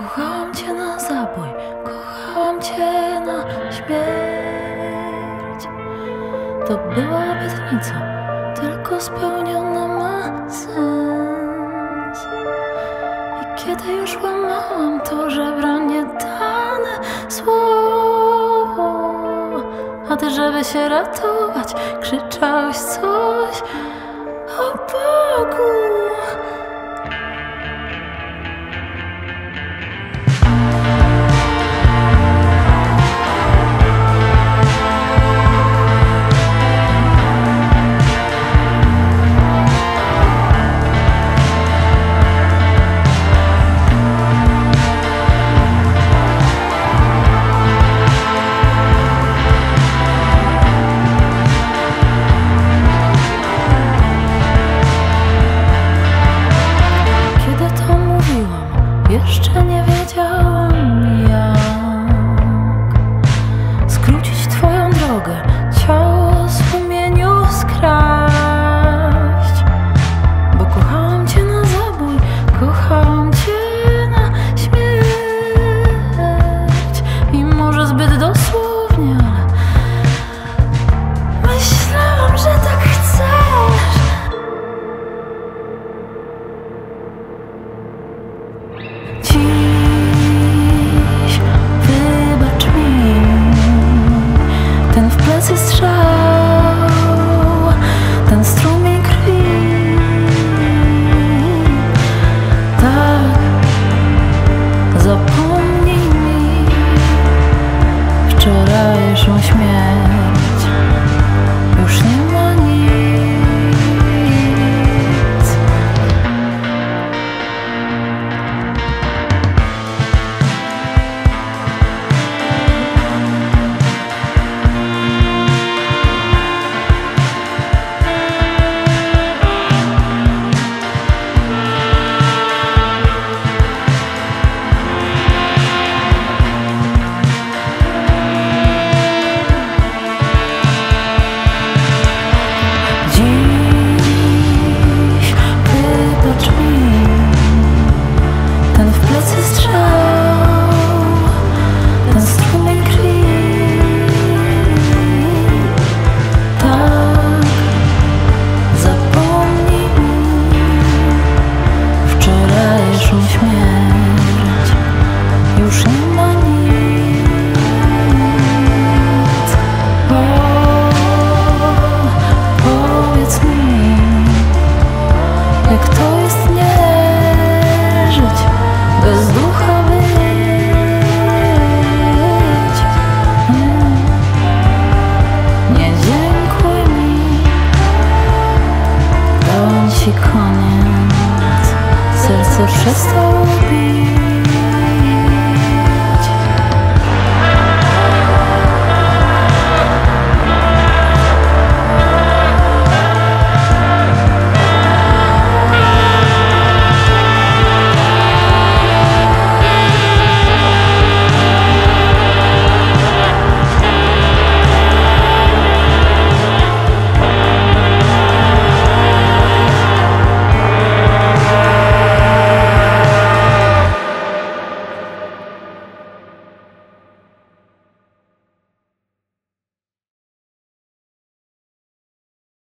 Kochałam cię na zabój, kochałam cię na śmierć. To była obietnica, tylko spełniona ma sens. I kiedy już łamałam to żebranie dane słowo, a ty, żeby się ratować, krzyczałeś coś o Bogu. Jeszcze nie wiedziałam, jak skrócić twoją drogę, ciało sumieniu skraść. Bo kochałam cię na zabój, kochałam cię na śmierć. I może zbyt dosłownie, ale myślałam, że tak chcesz. Dziś wybacz mi ten w plecy strzał.